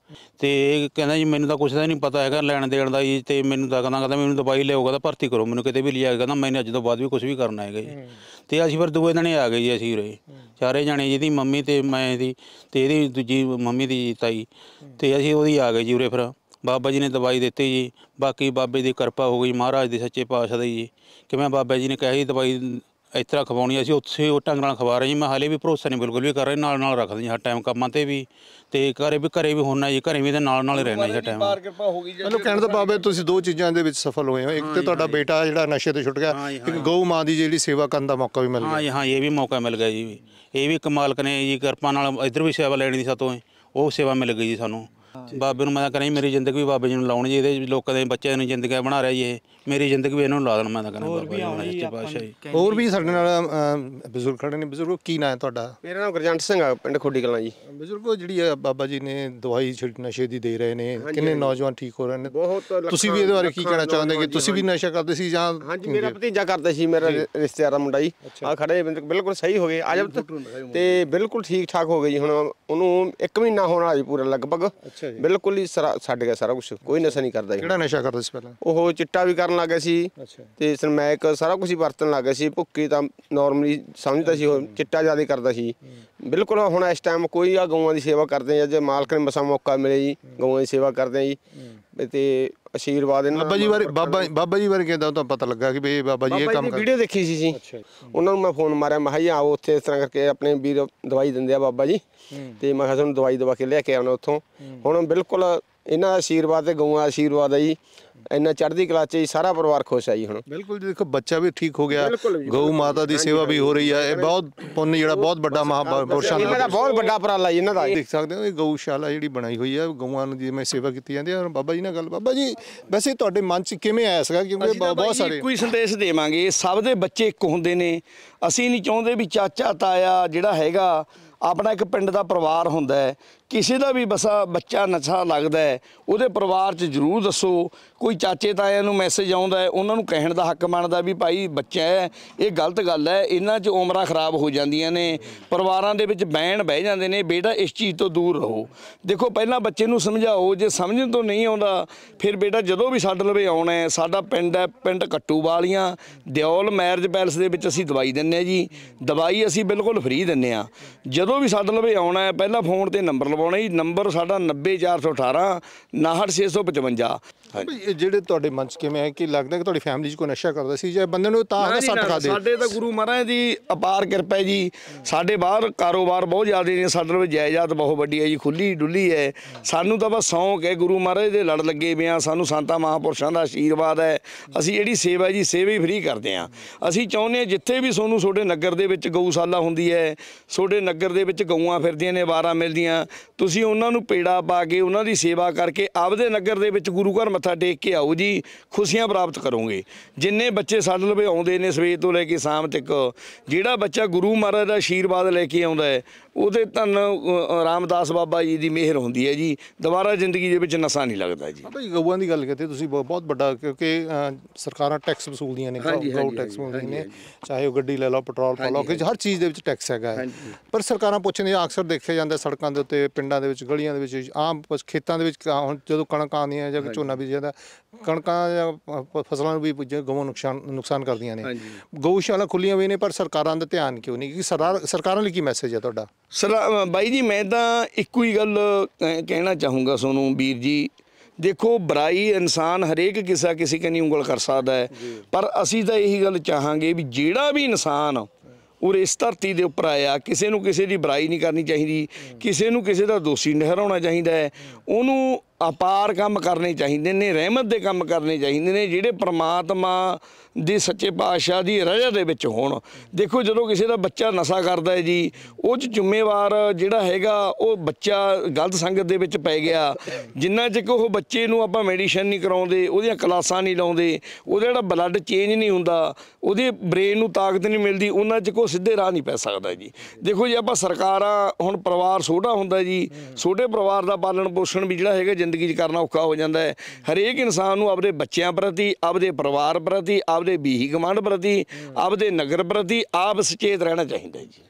ਤੇ ਇਹ ਕਹਿੰਦਾ ਜੀ ਮੈਨੂੰ ਤਾਂ ਕੁਛ ਦਾ ਨਹੀਂ ਪਤਾ ਹੈਗਾ ਲੈਣ ਦੇਣ ਦਾ ਜੀ, ਤੇ ਮੈਨੂੰ ਤਾਂ ਕਹਿੰਦਾ ਕਹਿੰਦਾ ਮੈਨੂੰ ਦਵਾਈ ਲਿਆਓਗਾ ਤਾਂ ਭਰਤੀ ਕਰੋ ਮੈਨੂੰ ਕਿਤੇ ਵੀ ਲਿਆ ਕੇ, ਕਹਿੰਦਾ ਮੈਨੇ ਅੱਜ ਤੋਂ ਬਾਅਦ ਵੀ ਕੁਝ ਵੀ ਕਰਨਾ ਹੈਗਾ ਜੀ। ਤੇ ਅਸੀਂ ਫਿਰ ਦੂਏ ਦਿਨ ਆ ਗਏ ਜੀ, ਅਸੀਂ ਉਰੇ ਚਾਰੇ ਜਾਣੇ, ਜਿਹਦੀ ਮੰਮੀ ਤੇ ਮੈਂ ਦੀ ਤੇ ਇਹਦੀ ਦੂਜੀ ਮੰਮੀ ਦੀ ਤਾਈ, ਤੇ ਅਸੀਂ ਉਹਦੀ ਆ ਗਏ ਜੀ ਉਰੇ। ਫਿਰ ਬਾਬਾ ਜੀ ਨੇ ਦਵਾਈ ਦਿੱਤੀ ਜੀ, ਬਾਕੀ ਬਾਬੇ ਦੀ ਕਿਰਪਾ ਹੋ ਗਈ, ਮਹਾਰਾਜ ਦੇ ਸੱਚੇ ਪਾਤਸ਼ਾਹ ਦੀ ਜੀ। ਕਿਵੇਂ ਬਾਬਾ ਜੀ ਨੇ ਕਿਹਾ ਜੀ ਦਵਾਈ ਇਸ ਤਰ੍ਹਾਂ ਖਵਾਉਣੀ, ਅਸੀਂ ਉੱਥੇ ਉਹ ਢੰਗ ਨਾਲ ਖਵਾ ਰਹੇ ਜੀ। ਮੈਂ ਹਾਲੇ ਵੀ ਭਰੋਸਾ ਨਹੀਂ ਬਿਲਕੁਲ ਵੀ ਕਰ ਰਹੇ, ਨਾਲ ਨਾਲ ਰੱਖਦੇ ਜੀ ਹਰ ਟਾਈਮ ਕੰਮਾਂ 'ਤੇ ਵੀ, ਤੇ ਘਰੇ ਵੀ ਘਰੇ ਵੀ ਹੁੰਨਾ ਜੀ, ਘਰੇ ਵੀ ਇਹਦੇ ਨਾਲ ਨਾਲ ਹੀ ਰਹਿਣਾ ਜੀ ਹਰ ਟਾਈਮ। ਮੈਨੂੰ ਕਹਿਣ ਦਾ ਭਾਵ ਹੈ ਤੁਸੀਂ ਦੋ ਚੀਜ਼ਾਂ ਦੇ ਵਿੱਚ ਸਫਲ ਹੋਏ ਹੋ, ਇੱਕ ਤੇ ਤੁਹਾਡਾ ਬੇਟਾ ਜਿਹੜਾ ਨਸ਼ੇ ਤੋਂ ਛੁੱਟ ਗਿਆ, ਇੱਕ ਗਊ ਮਾਂ ਦੀ ਜਿਹੜੀ ਸੇਵਾ ਕਰਨ ਦਾ ਮੌਕਾ ਵੀ ਮਿਲ ਗਿਆ। ਹਾਂ ਜੀ ਹਾਂ, ਇਹ ਵੀ ਮੌਕਾ ਮਿਲ ਗਿਆ ਜੀ। ਇਹ ਵੀ ਇੱਕ ਮਾਲਕ ਨੇ ਜੀ ਕਿਰਪਾ ਨਾਲ ਇੱਧਰ ਵੀ ਸੇਵਾ ਲੈਣੀ ਸੀ ਸਾਤੋਂ, ਉਹ ਸੇਵਾ ਮਿਲ ਗਈ ਜੀ ਸਾਨੂੰ। ਬਾਬੇ ਨੂੰ ਮੈਂ ਤਾਂ ਕਹਿੰਦਾ ਮੇਰੀ ਜ਼ਿੰਦਗੀ ਵੀ ਬਾਬੇ ਜੀ ਨੂੰ ਲਾਉਣ ਜੀ, ਇਹਦੇ ਲੋਕਾਂ ਦੇ ਬੱਚਿਆਂ ਨੂੰ ਜ਼ਿੰਦਗੀਆਂ ਬਣਾ ਰਿਹਾ ਜੀ, ਇਹ ਮੇਰੀ ਜ਼ਿੰਦਗੀ ਵੀ ਇਹਨਾਂ ਨੂੰ ਲਾ ਦੇਣਾ ਮੈਂ ਤਾਂ ਕਹਿੰਦਾ ਬਾਬਾ ਜੀ ਨੂੰ ਸੱਚੇ ਪਾਤਸ਼ਾਹ ਜੀ। ਹੋਰ ਵੀ ਸਾਡੇ ਨਾਲ ਬਜ਼ੁਰਗ ਖੜੇ ਨੇ। ਬਜ਼ੁਰਗੋ ਕੀ ਨਾਂ ਹੈ ਤੁਹਾਡਾ? ਮੇਰਾ ਨਾਮ ਗੁਰਜੰਟ ਸਿੰਘ ਆ, ਪਿੰਡ ਖੋਡੀ ਕਲਾਂ ਜੀ। ਬਜ਼ੁਰਗੋ ਜਿਹੜੀ ਆ ਬਾਬਾ ਜੀ ਨੇ ਦਵਾਈ ਨਸ਼ੇ ਦੀ ਦੇ ਰਹੇ ਨੇ, ਕਿੰਨੇ ਨੌਜਵਾਨ ਠੀਕ ਹੋ ਰਹੇ ਨੇ, ਬਹੁਤ ਤੁਸੀਂ ਵੀ ਇਹਦੇ ਬਾਰੇ ਕੀ ਕਹਿਣਾ ਚਾਹੁੰਦੇ ਕਿ ਤੁਸੀਂ ਵੀ ਨਸ਼ਾ ਕਰਦੇ ਸੀ ਜਾਂ? ਹਾਂਜੀ, ਮੇਰਾ ਭਤੀਜਾ ਕਰਦਾ ਸੀ, ਮੇਰਾ ਰਿਸ਼ਤੇਦਾਰ ਦਾ ਮੁੰਡਾ ਜੀ। ਆ ਖੜੇ ਬਿਲਕੁਲ ਸਹੀ ਹੋ ਗਏ, ਅੱਜ ਤੇ ਬਿਲਕੁਲ ਠੀਕ ਠਾਕ ਹੋ ਗਏ ਜੀ। ਹੁਣ ਉਹਨੂੰ ਇੱਕ ਮਹੀਨਾ ਹੋਣ ਵਾਲਾ ਜੀ ਪੂਰਾ ਲਗਭਗ, ਬਿਲਕੁਲ ਹੀ ਛੱਡ ਗਿਆ ਸਾਰਾ ਕੁਝ, ਕੋਈ ਨਸ਼ਾ ਨਹੀਂ ਕਰਦਾ ਜੀ। ਕਿਹੜਾ ਨਸ਼ਾ ਕਰਦਾ ਸੀ ਪਹਿਲਾਂ? ਉਹ ਚਿੱਟਾ ਵੀ ਕਰਨ ਲੱਗ ਗਿਆ ਸੀ ਤੇ ਸਰਮੈਕ ਸਾਰਾ ਕੁਝ ਹੀ ਵਰਤਣ ਲੱਗ ਗਿਆ ਸੀ। ਭੁੱਕੀ ਤਾਂ ਨਾਰਮਲੀ ਸਮਝਦਾ ਸੀ, ਉਹ ਚਿੱਟਾ ਜ਼ਿਆਦਾ ਕਰਦਾ ਸੀ ਬਿਲਕੁਲ। ਹੁਣ ਇਸ ਟਾਈਮ ਕੋਈ ਆ ਗਊਆਂ ਦੀ ਸੇਵਾ ਕਰਦੇ ਆ, ਜੇ ਮਾਲਕ ਨੇ ਮਸਾ ਮੌਕਾ ਮਿਲੇ ਜੀ ਗਊਆਂ ਦੀ ਸੇਵਾ ਕਰਦੇ ਆ ਜੀ। ਤੇ ਆਸ਼ੀਰਵਾਦ ਇਹਨਾਂ ਬਾਬਾ ਜੀ ਬਾਰੇ ਬਾਬਾ ਬਾਬਾ ਜੀ ਬਾਰੇ ਕਿਦਾਂ ਤੁਹਾਨੂੰ ਪਤਾ ਲੱਗਾ ਕਿ ਵੀ ਬਾਬਾ ਜੀ ਇਹ ਕੰਮ ਕਰਦੇ? ਵੀਡੀਓ ਦੇਖੀ ਸੀ ਜੀ, ਉਹਨਾਂ ਨੂੰ ਮੈਂ ਫੋਨ ਮਾਰਿਆ, ਮੈਂ ਕਿਹਾ ਜੀ ਆਓ ਉੱਥੇ ਇਸ ਤਰ੍ਹਾਂ ਕਰਕੇ ਆਪਣੇ ਵੀਰ ਦਵਾਈ ਦਿੰਦੇ ਆ ਬਾਬਾ ਜੀ, ਤੇ ਮੈਂ ਕਿਹਾ ਤੁਹਾਨੂੰ ਦਵਾਈ ਦਵਾ ਕੇ ਲੈ ਕੇ ਆਉਣਾ ਉੱਥੋਂ। ਹੁਣ ਬਿਲਕੁਲ ਇਹਨਾਂ ਦਾ ਆਸ਼ੀਰਵਾਦ ਤੇ ਗਊਆਂ ਦਾ ਆਸ਼ੀਰਵਾਦ ਹੈ ਜੀ, ਇੰਨਾ ਚੜ੍ਹਦੀ ਕਲਾ 'ਚ ਜੀ, ਸਾਰਾ ਪਰਿਵਾਰ ਖੁਸ਼ ਹੈ ਜੀ। ਹੁਣ ਬਿਲਕੁਲ ਦੇਖੋ ਬੱਚਾ ਵੀ ਠੀਕ ਹੋ ਗਿਆ, ਗਊ ਮਾਤਾ ਦੀ ਸੇਵਾ ਵੀ ਹੋ ਰਹੀ ਹੈ, ਇਹ ਬਹੁਤ ਪੁੰਨ ਜਿਹੜਾ ਬਹੁਤ ਵੱਡਾ ਮਹਾਂਪੁਰਸ਼ਾਂ ਇਹਨਾਂ ਦਾ ਬਹੁਤ ਵੱਡਾ ਉਪਰਾਲਾ ਜੀ ਇਹਨਾਂ ਦਾ। ਦੇਖ ਸਕਦੇ ਹੋ ਇਹ ਗਊਸ਼ਾਲਾ ਜਿਹੜੀ ਬਣਾਈ ਹੋਈ ਹੈ, ਗਊਆਂ ਨੂੰ ਜਿਵੇਂ ਸੇਵਾ ਕੀਤੀ ਜਾਂਦੀ ਹੈ। ਬਾਬਾ ਜੀ ਨਾਲ ਗੱਲ, ਬਾਬਾ ਜੀ ਵੈਸੇ ਤੁਹਾਡੇ ਮਨ 'ਚ ਕਿਵੇਂ ਆਇਆ ਸੀਗਾ? ਕਿਉਂਕਿ ਬਹੁਤ ਸਾਰੇ ਕੋਈ ਸੰਦੇਸ਼ ਦੇਵਾਂਗੇ, ਸਭ ਦੇ ਬੱਚੇ ਇੱਕ ਹੁੰਦੇ ਨੇ। ਅਸੀਂ ਨਹੀਂ ਚਾਹੁੰਦੇ ਵੀ ਚਾਚਾ ਤਾਇਆ ਜਿਹੜਾ ਹੈਗਾ ਆਪਣਾ ਇੱਕ ਪਿੰਡ ਦਾ ਪਰਿਵਾਰ ਹੁੰਦਾ ਹੈ, ਕਿਸੇ ਦਾ ਵੀ ਬਸਾ ਬੱਚਾ ਨਸ਼ਾ ਲੱਗਦਾ ਹੈ ਉਹਦੇ ਪਰਿਵਾਰ 'ਚ ਜ਼ਰੂਰ ਦੱਸੋ। ਕੋਈ ਚਾਚੇ ਤਾਇਆਂ ਨੂੰ ਮੈਸੇਜ ਆਉਂਦਾ ਹੈ, ਉਹਨਾਂ ਨੂੰ ਕਹਿਣ ਦਾ ਹੱਕ ਬਣਦਾ ਵੀ ਭਾਈ ਬੱਚਾ ਹੈ, ਇਹ ਗਲਤ ਗੱਲ ਹੈ, ਇਹਨਾਂ 'ਚ ਉਮਰਾਂ ਖਰਾਬ ਹੋ ਜਾਂਦੀਆਂ ਨੇ, ਪਰਿਵਾਰਾਂ ਦੇ ਵਿੱਚ ਬਹਿਣ ਬਹਿ ਜਾਂਦੇ ਨੇ, ਬੇਟਾ ਇਸ ਚੀਜ਼ ਤੋਂ ਦੂਰ ਰਹੋ। ਦੇਖੋ ਪਹਿਲਾਂ ਬੱਚੇ ਨੂੰ ਸਮਝਾਓ, ਜੇ ਸਮਝਣ ਤੋਂ ਨਹੀਂ ਆਉਂਦਾ ਫਿਰ ਬੇਟਾ ਜਦੋਂ ਵੀ ਸਾਡੇ ਲਵੇ ਆਉਣਾ ਹੈ, ਸਾਡਾ ਪਿੰਡ ਹੈ ਪਿੰਡ ਕੱਟੂ ਵਾਲੀਆਂ ਦਿਓਲ ਮੈਰਿਜ ਪੈਲਸ ਦੇ ਵਿੱਚ ਅਸੀਂ ਦਵਾਈ ਦਿੰਦੇ ਹਾਂ ਜੀ। ਦਵਾਈ ਅਸੀਂ ਬਿਲਕੁਲ ਫ੍ਰੀ ਦਿੰਦੇ ਹਾਂ। ਜਦੋਂ ਵੀ ਸਾਡੇ ਲਵੇ ਆਉਣਾ ਹੈ ਪਹਿਲਾਂ ਫੋਨ 'ਤੇ ਨੰਬਰ ਲਵਾਉਣਾ ਜੀ, ਨੰਬਰ ਸਾਡਾ ਨੱਬੇ ਚਾਰ ਸੌ ਅਠਾਰਾਂ ਉਨਾਹਠ ਛੇ ਸੌ ਪਚਵੰਜਾ। ਜਿਹੜੇ ਤੁਹਾਡੇ ਮਨ 'ਚ ਕਿਵੇਂ ਹੈ ਕਿ ਲੱਗਦਾ ਕਿ ਤੁਹਾਡੀ ਫੈਮਿਲੀ 'ਚ ਕੋਈ ਨਸ਼ਾ ਕਰਦਾ ਸੀ ਜਾਂ ਬੰਦੇ ਨੂੰ ਤਾਂ ਸੱਟ ਖਾ ਦੇ? ਸਾਡੇ ਤਾਂ ਗੁਰੂ ਮਹਾਰਾਜ ਦੀ ਅਪਾਰ ਕਿਰਪਾ ਹੈ ਜੀ। ਸਾਡੇ ਬਾਹਰ ਕਾਰੋਬਾਰ ਬਹੁਤ ਜ਼ਿਆਦਾ ਨੇ, ਸਾਡੇ ਵਿੱਚ ਜਾਇਦਾਦ ਬਹੁਤ ਵੱਡੀ ਹੈ ਜੀ, ਖੁੱਲੀ ਡੁੱਲੀ ਹੈ। ਸਾਨੂੰ ਤਾਂ ਬਸ ਸ਼ੌਂਕ ਹੈ, ਗੁਰੂ ਮਹਾਰਾਜ ਦੇ ਲੜ ਲੱਗੇ ਪਏ ਹਾਂ, ਸਾਨੂੰ ਸੰਤਾਂ ਮਹਾਂਪੁਰਸ਼ਾਂ ਦਾ ਆਸ਼ੀਰਵਾਦ ਹੈ। ਅਸੀਂ ਜਿਹੜੀ ਸੇਵਾ ਜੀ ਸੇਵਾ ਹੀ ਫ੍ਰੀ ਕਰਦੇ ਹਾਂ। ਅਸੀਂ ਚਾਹੁੰਦੇ ਹਾਂ ਜਿੱਥੇ ਵੀ ਤੁਹਾਨੂੰ ਤੁਹਾਡੇ ਨਗਰ ਦੇ ਵਿੱਚ ਗਊਸ਼ਾਲਾ ਹੁੰਦੀ ਹੈ, ਤੁਹਾਡੇ ਨਗਰ ਦੇ ਵਿੱਚ ਗਊਆਂ ਫਿਰਦੀਆਂ ਨੇ, ਵਾਰਾਂ ਮਿਲਦੀਆਂ, ਤੁਸੀਂ ਉਹਨਾਂ ਨੂੰ ਪੇੜਾ ਪਾ ਕੇ ਉਹਨਾਂ ਦੀ ਸੇਵਾ ਕਰਕੇ ਆਪਦੇ ਨਗਰ ਦੇ ਵਿੱਚ ਗੁਰੂ ਘਰ ਮੱਥਾ ਟੇਕ ਕੇ ਆਓ ਜੀ, ਖੁਸ਼ੀਆਂ ਪ੍ਰਾਪਤ ਕਰੋਗੇ। ਜਿੰਨੇ ਬੱਚੇ ਸਾਡੇ ਲਵੇ ਆਉਂਦੇ ਨੇ ਸਵੇਰ ਤੋਂ ਲੈ ਕੇ ਸ਼ਾਮ ਤੱਕ, ਜਿਹੜਾ ਬੱਚਾ ਗੁਰੂ ਮਹਾਰਾਜ ਦਾ ਆਸ਼ੀਰਵਾਦ ਲੈ ਕੇ ਆਉਂਦਾ ਹੈ ਉਹਦੇ ਧੰਨ ਰਾਮਦਾਸ ਬਾਬਾ ਜੀ ਦੀ ਮਿਹਰ ਹੁੰਦੀ ਹੈ ਜੀ, ਦੁਬਾਰਾ ਜ਼ਿੰਦਗੀ ਦੇ ਵਿੱਚ ਨਸ਼ਾ ਨਹੀਂ ਲੱਗਦਾ ਜੀ। ਭਾਈ ਗਊਆਂ ਦੀ ਗੱਲ ਕਰਦੇ ਤੁਸੀਂ ਬਹੁਤ ਵੱਡਾ, ਕਿਉਂਕਿ ਸਰਕਾਰਾਂ ਟੈਕਸ ਵਸੂਲਦੀਆਂ ਨੇ, ਗਊ ਟੈਕਸ ਵਸੂਲਦੀਆਂ ਨੇ, ਚਾਹੇ ਉਹ ਗੱਡੀ ਲੈ ਲਓ, ਪੈਟਰੋਲ ਪਾ ਲਓ, ਹਰ ਚੀਜ਼ ਦੇ ਵਿੱਚ ਟੈਕਸ ਹੈਗਾ। ਪਰ ਸਰਕਾਰਾਂ ਪੁੱਛਦੀਆਂ, ਅਕਸਰ ਦੇਖਿਆ ਜਾਂਦਾ ਸੜਕਾਂ ਦੇ ਉੱਤੇ, ਪਿੰਡਾਂ ਦੇ ਵਿੱਚ, ਗਲੀਆਂ ਦੇ ਵਿੱਚ, ਆਮ ਖੇਤਾਂ ਦੇ ਵਿੱਚ ਹੁਣ ਜਦੋਂ ਕਣਕ ਆਉਂਦੀਆਂ ਜਾਂ ਝੋਨਾ ਬੀਜਿਆ ਜਾਂਦਾ, ਕਣਕਾਂ ਜਾਂ ਫਸਲਾਂ ਨੂੰ ਵੀ ਗਊਆਂ ਨੁਕਸਾਨ ਨੁਕਸਾਨ ਕਰਦੀਆਂ ਨੇ। ਗਊਸ਼ਾਲਾ ਖੁੱਲੀਆਂ ਹੋਈਆਂ ਨੇ ਪਰ ਸਰਕਾਰਾਂ ਦਾ ਧਿਆਨ ਕਿਉਂ ਨਹੀਂ? ਕਿ ਸਰਕਾਰ ਸਰਕਾਰਾਂ ਲਈ ਕੀ ਮੈਸੇਜ ਹੈ ਤੁਹਾਡਾ? ਸਰ ਬਾਈ ਜੀ ਮੈਂ ਤਾਂ ਇੱਕੋ ਹੀ ਗੱਲ ਕਹਿਣਾ ਚਾਹੂੰਗਾ ਤੁਹਾਨੂੰ ਵੀਰ ਜੀ, ਦੇਖੋ ਬੁਰਾਈ ਇਨਸਾਨ ਹਰੇਕ ਕਿਸੇ ਕਿਸੇ ਕੰਨੀ ਉਂਗਲ ਕਰ ਸਕਦਾ ਹੈ, ਪਰ ਅਸੀਂ ਤਾਂ ਇਹੀ ਗੱਲ ਚਾਹਾਂਗੇ ਵੀ ਜਿਹੜਾ ਵੀ ਇਨਸਾਨ ਔਰ ਇਸ ਧਰਤੀ ਦੇ ਉੱਪਰ ਆਇਆ, ਕਿਸੇ ਨੂੰ ਕਿਸੇ ਦੀ ਬੁਰਾਈ ਨਹੀਂ ਕਰਨੀ ਚਾਹੀਦੀ, ਕਿਸੇ ਨੂੰ ਕਿਸੇ ਦਾ ਦੋਸ਼ੀ ਨਹੀਂ ਠਹਿਰਾਉਣਾ ਚਾਹੀਦਾ ਹੈ, ਉਹਨੂੰ ਅਪਾਰ ਕੰਮ ਕਰਨੇ ਚਾਹੀਦੇ ਨੇ, ਰਹਿਮਤ ਦੇ ਕੰਮ ਕਰਨੇ ਚਾਹੀਦੇ ਨੇ ਜਿਹੜੇ ਪ੍ਰਮਾਤਮਾ ਦੇ ਸੱਚੇ ਪਾਤਸ਼ਾਹ ਦੀ ਰਜ਼ਾ ਦੇ ਵਿੱਚ ਹੋਣ। ਦੇਖੋ ਜਦੋਂ ਕਿਸੇ ਦਾ ਬੱਚਾ ਨਸ਼ਾ ਕਰਦਾ ਹੈ ਜੀ, ਉਹ 'ਚ ਜ਼ਿੰਮੇਵਾਰ ਜਿਹੜਾ ਹੈਗਾ ਉਹ ਬੱਚਾ ਗਲਤ ਸੰਗਤ ਦੇ ਵਿੱਚ ਪੈ ਗਿਆ। ਜਿੰਨਾ ਚਿਰ ਉਹ ਬੱਚੇ ਨੂੰ ਆਪਾਂ ਮੈਡੀਸਨ ਨਹੀਂ ਕਰਾਉਂਦੇ, ਉਹਦੀਆਂ ਕਲਾਸਾਂ ਨਹੀਂ ਲਾਉਂਦੇ, ਉਹਦਾ ਜਿਹੜਾ ਬਲੱਡ ਚੇਂਜ ਨਹੀਂ ਹੁੰਦਾ, ਉਹਦੇ ਬ੍ਰੇਨ ਨੂੰ ਤਾਕਤ ਨਹੀਂ ਮਿਲਦੀ, ਉਹਨਾਂ 'ਚ ਕੋਈ ਸਿੱਧੇ ਰਾਹ ਨਹੀਂ ਪੈ ਸਕਦਾ ਜੀ। ਦੇਖੋ ਜੀ ਆਪਾਂ ਸਰਕਾਰਾਂ, ਹੁਣ ਪਰਿਵਾਰ ਛੋਟਾ ਹੁੰਦਾ ਜੀ, ਛੋਟੇ ਪਰਿਵਾਰ ਦਾ ਪਾਲਣ ਪੋਸ਼ਣ ਵੀ ਜਿਹੜਾ ਹੈਗਾ ਜ਼ਿੰਦਗੀ 'ਚ ਕਰਨਾ ਔਖਾ ਹੋ ਜਾਂਦਾ ਹੈ। ਹਰੇਕ ਇਨਸਾਨ ਨੂੰ ਆਪਣੇ ਬੱਚਿਆਂ ਪ੍ਰਤੀ, ਆਪਦੇ ਪਰਿਵਾਰ ਪ੍ਰਤੀ, ਆਪਦੇ ਬੀਹੀ ਗਮਾਂਡ ਪ੍ਰਤੀ, ਆਪਦੇ ਨਗਰ ਪ੍ਰਤੀ ਆਪ ਸੁਚੇਤ ਰਹਿਣਾ ਚਾਹੀਦਾ ਜੀ।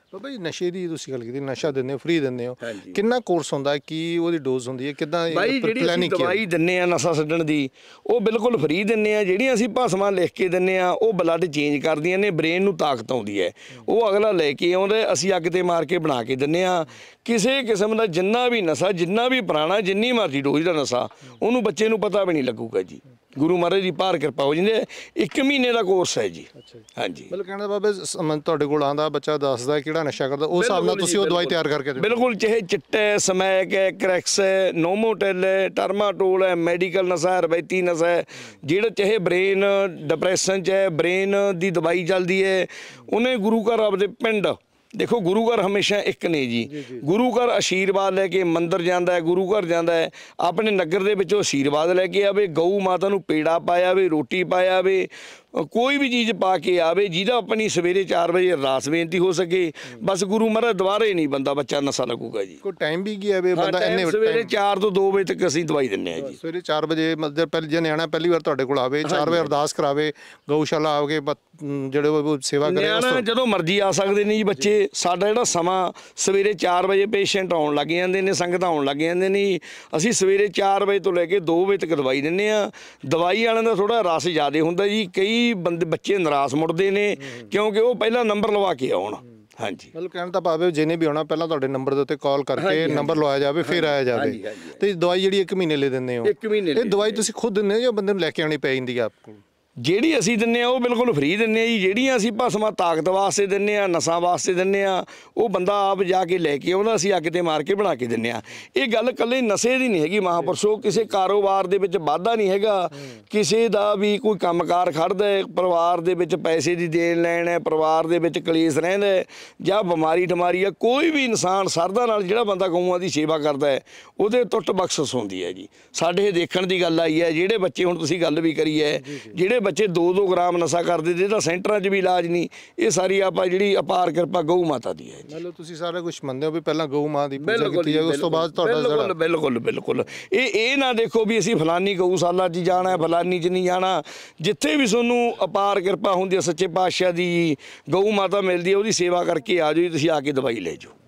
ਬਾਬਾ ਜੀ ਨਸ਼ੇ ਦੀ ਤੁਸੀਂ ਗੱਲ ਕੀਤੀ, ਨਸ਼ਾ ਦਿੰਦੇ ਹੋ, ਫ੍ਰੀ ਦਿੰਦੇ ਹੋ, ਹਾਂਜੀ। ਕਿੰਨਾ ਕੋਰਸ ਹੁੰਦਾ ਹੈ, ਕੀ ਉਹਦੀ ਡੋਜ਼ ਹੁੰਦੀ ਹੈ, ਕਿੱਦਾਂ ਬਾਈ ਜਿਹੜੀ ਅਸੀਂ ਦਵਾਈ ਦਿੰਨੇ ਆ ਨਸ਼ਾ ਛੱਡਣ ਦੀ ਉਹ ਬਿਲਕੁਲ ਫ੍ਰੀ ਦਿੰਨੇ ਆ। ਜਿਹੜੀਆਂ ਅਸੀਂ ਭਸਮਾਂ ਲਿਖ ਕੇ ਦਿੰਨੇ ਆ ਉਹ ਬਲੱਡ ਚੇਂਜ ਕਰਦੀਆਂ ਨੇ, ਬ੍ਰੇਨ ਨੂੰ ਤਾਕਤ ਆਉਂਦੀ ਹੈ, ਉਹ ਅਗਲਾ ਲੈ ਕੇ ਆਉਂਦਾ, ਅਸੀਂ ਅੱਗ ਤੇ ਮਾਰ ਕੇ ਬਣਾ ਕੇ ਦਿੰਨੇ ਆ। ਕਿਸੇ ਕਿਸਮ ਦਾ ਜਿੰਨਾ ਵੀ ਨਸ਼ਾ, ਜਿੰਨਾ ਵੀ ਪੁਰਾਣਾ, ਜਿੰਨੀ ਮਰਜ਼ੀ ਡੋਜ਼ ਦਾ ਨਸ਼ਾ, ਉਹਨੂੰ ਬੱਚੇ ਨੂੰ ਪਤਾ ਵੀ ਨਹੀਂ ਲੱਗੂਗਾ ਜੀ। ਗੁਰੂ ਮਹਾਰਾਜ ਦੀ ਭਾਰ ਕਿਰਪਾ ਹੋ ਜਾਂਦੀ ਹੈ। ਇੱਕ ਮਹੀਨੇ ਦਾ ਕੋਰਸ ਹੈ ਜੀ। ਹਾਂਜੀ, ਮਤਲਬ ਕਹਿਣ ਦਾ ਬਾਬਾ ਸਮ- ਤੁਹਾਡੇ ਕੋਲ ਆਉਂਦਾ ਬੱਚਾ ਦੱਸਦਾ ਕਿਹੜਾ ਨਸ਼ਾ ਕਰਦਾ, ਉਸ ਹਿਸਾਬ ਨਾਲ ਤੁਸੀਂ ਉਹ ਦਵਾਈ ਤਿਆਰ ਕਰਕੇ ਦਿਓ। ਬਿਲਕੁਲ, ਚਾਹੇ ਚਿੱਟਾ, ਸਮੈਕ ਹੈ, ਕਰੈਕਸ ਹੈ, ਨੋਮੋਟੈਲ ਹੈ, ਟਰਮਾਟੋਲ ਹੈ, ਮੈਡੀਕਲ ਨਸ਼ਾ ਹੈ, ਰਵਾਇਤੀ ਨਸ਼ਾ ਹੈ, ਜਿਹੜਾ ਚਾਹੇ ਬ੍ਰੇਨ ਡਿਪਰੈਸ਼ਨ 'ਚ ਹੈ, ਬ੍ਰੇਨ ਦੀ ਦਵਾਈ ਚੱਲਦੀ ਹੈ, ਉਹਨੇ ਗੁਰੂ ਘਰ ਆਪਦੇ ਪਿੰਡ ਦੇਖੋ, ਗੁਰੂ ਘਰ ਹਮੇਸ਼ਾ ਇੱਕ ਨੇ ਜੀ। ਗੁਰੂ ਘਰ ਆਸ਼ੀਰਵਾਦ ਲੈ ਕੇ ਮੰਦਿਰ ਜਾਂਦਾ ਹੈ, ਗੁਰੂ ਘਰ ਜਾਂਦਾ ਹੈ, ਆਪਣੇ ਨਗਰ ਦੇ ਵਿੱਚੋਂ ਆਸ਼ੀਰਵਾਦ ਲੈ ਕੇ ਆਵੇ, ਗਊ ਮਾਤਾ ਨੂੰ ਪੇੜਾ ਪਾਇਆ ਵੇ, ਰੋਟੀ ਪਾਇਆ ਵੇ, ਕੋਈ ਵੀ ਚੀਜ਼ ਪਾ ਕੇ ਆਵੇ, ਜਿਹਦਾ ਆਪਣੀ ਸਵੇਰੇ ਚਾਰ ਵਜੇ ਅਰਦਾਸ ਬੇਨਤੀ ਹੋ ਸਕੇ। ਬਸ ਗੁਰੂ ਮਹਾਰਾਜ ਦੁਆਰੇ ਨਹੀਂ ਬੰਦਾ ਬੱਚਾ ਨਸ਼ਾ ਲੱਗੂਗਾ ਜੀ। ਕੋਈ ਟਾਈਮ ਵੀ ਕੀ ਹੈ ਵੀ ਬੰਦਾ ਇੰਨੇ ਸਵੇਰੇ ਚਾਰ ਤੋਂ ਦੋ ਵਜੇ ਤੱਕ ਅਸੀਂ ਦਵਾਈ ਦਿੰਨੇ ਆ ਜੀ। ਸਵੇਰੇ ਚਾਰ ਵਜੇ ਮਤਲਬ ਪਹਿਲੇ ਜੇ ਨਿਆਣਾ ਪਹਿਲੀ ਵਾਰ ਤੁਹਾਡੇ ਕੋਲ ਆਵੇ, ਚਾਰ ਵਜੇ ਅਰਦਾਸ ਕਰਾਵੇ, ਗਊਸ਼ਾਲਾ ਆਵੇ, ਜਿਹੜੇ ਉਹ ਸੇਵਾ ਕਰੇ, ਨਿਆਣਾ ਜਦੋਂ ਮਰਜ਼ੀ ਆ ਸਕਦੇ ਨੇ ਜੀ ਬੱਚੇ। ਸਾਡਾ ਜਿਹੜਾ ਸਮਾਂ ਸਵੇਰੇ ਚਾਰ ਵਜੇ ਪੇਸ਼ੈਂਟ ਆਉਣ ਲੱਗ ਜਾਂਦੇ ਨੇ, ਸੰਗਤਾਂ ਆਉਣ ਲੱਗ ਜਾਂਦੇ ਨੇ। ਅਸੀਂ ਸਵੇਰੇ ਚਾਰ ਵਜੇ ਤੋਂ ਲੈ ਕੇ ਦੋ ਵਜੇ ਤੱਕ ਦਵਾਈ ਦਿੰਨੇ ਆ। ਦਵਾਈ ਵਾਲਿਆਂ ਦਾ ਥੋੜਾ ਰਸ ਜ਼ਿਆਦਾ ਹੁੰਦਾ ਜੀ। ਕਈ ਬੰਦੇ ਬੱਚੇ ਨਿਰਾਸ਼ ਮੁੜਦੇ ਨੇ ਕਿਉਂਕਿ ਉਹ ਪਹਿਲਾਂ ਨੰਬਰ ਲਵਾ ਕੇ ਆਉਣ। ਹਾਂਜੀ, ਮਤਲਬ ਕਹਿਣ ਤਾਂ ਭਾਵੇਂ ਜਿਹਨੇ ਵੀ ਆਉਣਾ ਪਹਿਲਾਂ ਤੁਹਾਡੇ ਨੰਬਰ ਦੇ ਉੱਤੇ ਕਾਲ ਕਰਕੇ ਨੰਬਰ ਲਵਾਇਆ ਜਾਵੇ, ਫਿਰ ਆਇਆ ਜਾਵੇ। ਤੇ ਦਵਾਈ ਜਿਹੜੀ ਇੱਕ ਮਹੀਨੇ ਲਈ ਦਿੰਦੇ ਹੋ, ਇੱਕ ਮਹੀਨੇ ਇਹ ਦਵਾਈ ਤੁਸੀਂ ਖੁਦ ਦਿੰਦੇ ਹੋ ਜਾਂ ਬੰਦੇ ਨੂੰ ਲੈ ਕੇ ਆਉਣੀ ਪੈ ਜਾਂਦੀ ਆ ਆਪ ਕੋਲ? ਜਿਹੜੀ ਅਸੀਂ ਦਿੰਨੇ ਆ ਉਹ ਬਿਲਕੁਲ ਫ੍ਰੀ ਦਿੰਨੇ ਆ ਜੀ। ਜਿਹੜੀਆਂ ਅਸੀਂ ਭਸਮਾਂ ਤਾਕਤ ਵਾਸਤੇ ਦਿੰਨੇ ਆ, ਨਸਾਂ ਵਾਸਤੇ ਦਿੰਨੇ ਆ, ਉਹ ਬੰਦਾ ਆਪ ਜਾ ਕੇ ਲੈ ਕੇ ਆਉਂਦਾ, ਅਸੀਂ ਅੱਗ ਤੇ ਮਾਰ ਕੇ ਬਣਾ ਕੇ ਦਿੰਨੇ ਆ। ਇਹ ਗੱਲ ਇਕੱਲੇ ਨਸ਼ੇ ਦੀ ਨਹੀਂ ਹੈਗੀ ਮਹਾਂਪੁਰਸ਼ੋ, ਕਿਸੇ ਕਾਰੋਬਾਰ ਦੇ ਵਿੱਚ ਵਾਧਾ ਨਹੀਂ ਹੈਗਾ, ਕਿਸੇ ਦਾ ਵੀ ਕੋਈ ਕੰਮਕਾਰ ਖੜਦਾ ਹੈ, ਪਰਿਵਾਰ ਦੇ ਵਿੱਚ ਪੈਸੇ ਦੀ ਦੇਣ ਲੈਣ ਹੈ, ਪਰਿਵਾਰ ਦੇ ਵਿੱਚ ਕਲੇਸ਼ ਰਹਿੰਦਾ ਹੈ, ਜਾਂ ਬਿਮਾਰੀ ਠਮਾਰੀ ਆ, ਕੋਈ ਵੀ ਇਨਸਾਨ ਸਰਦਾ ਨਾਲ ਜਿਹੜਾ ਬੰਦਾ ਗਊਆਂ ਦੀ ਸੇਵਾ ਕਰਦਾ ਹੈ, ਉਹਦੇ ਟੁੱਟ ਬਖਸ਼ਿਸ਼ ਹੁੰਦੀ ਹੈ ਜੀ। ਸਾਡੇ ਇਹ ਦੇਖਣ ਦੀ ਗੱਲ ਆਈ ਹੈ, ਜਿਹੜੇ ਬੱਚੇ ਹੁਣ ਤੁਸੀਂ ਗੱਲ ਵੀ ਕਰੀ ਹੈ, ਜਿਹੜੇ ਬੱਚੇ ਦੋ ਦੋ ਗ੍ਰਾਮ ਨਸ਼ਾ ਕਰਦੇ ਜਿਹਦਾ ਸੈਂਟਰਾਂ 'ਚ ਵੀ ਇਲਾਜ ਨਹੀਂ, ਇਹ ਸਾਰੀ ਆਪਾਂ ਜਿਹੜੀ ਅਪਾਰ ਕਿਰਪਾ ਗਊ ਮਾਤਾ ਦੀ ਹੈ ਜੀ। ਮਤਲਬ ਤੁਸੀਂ ਸਾਰਾ ਕੁਝ ਮੰਨਦੇ ਹੋ ਵੀ ਪਹਿਲਾਂ ਗਊ ਮਾਂ ਦੀ ਪੂਜਾ ਕੀਤੀ ਜਾਵੇ, ਉਸ ਤੋਂ ਬਾਅਦ ਤੁਹਾਡਾ ਬਿਲਕੁਲ ਬਿਲਕੁਲ ਬਿਲਕੁਲ ਇਹ ਇਹ ਨਾ ਦੇਖੋ ਵੀ ਅਸੀਂ ਫਲਾਨੀ ਗਊਸ਼ਾਲਾ 'ਚ ਜਾਣਾ, ਫਲਾਨੀ 'ਚ ਨਹੀਂ ਜਾਣਾ। ਜਿੱਥੇ ਵੀ ਤੁਹਾਨੂੰ ਅਪਾਰ ਕਿਰਪਾ ਹੁੰਦੀ ਹੈ ਸੱਚੇ ਪਾਤਸ਼ਾਹ ਦੀ, ਗਊ ਮਾਤਾ ਮਿਲਦੀ ਹੈ, ਉਹਦੀ ਸੇਵਾ ਕਰਕੇ ਆ ਜਾਓ ਜੀ, ਤੁਸੀਂ ਆ ਕੇ ਦਵਾਈ ਲੈ ਜਾਓ।